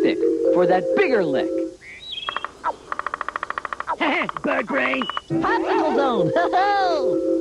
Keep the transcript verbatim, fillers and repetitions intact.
stick for that bigger lick. Bird brain. Popsicle zone. Ho-ho!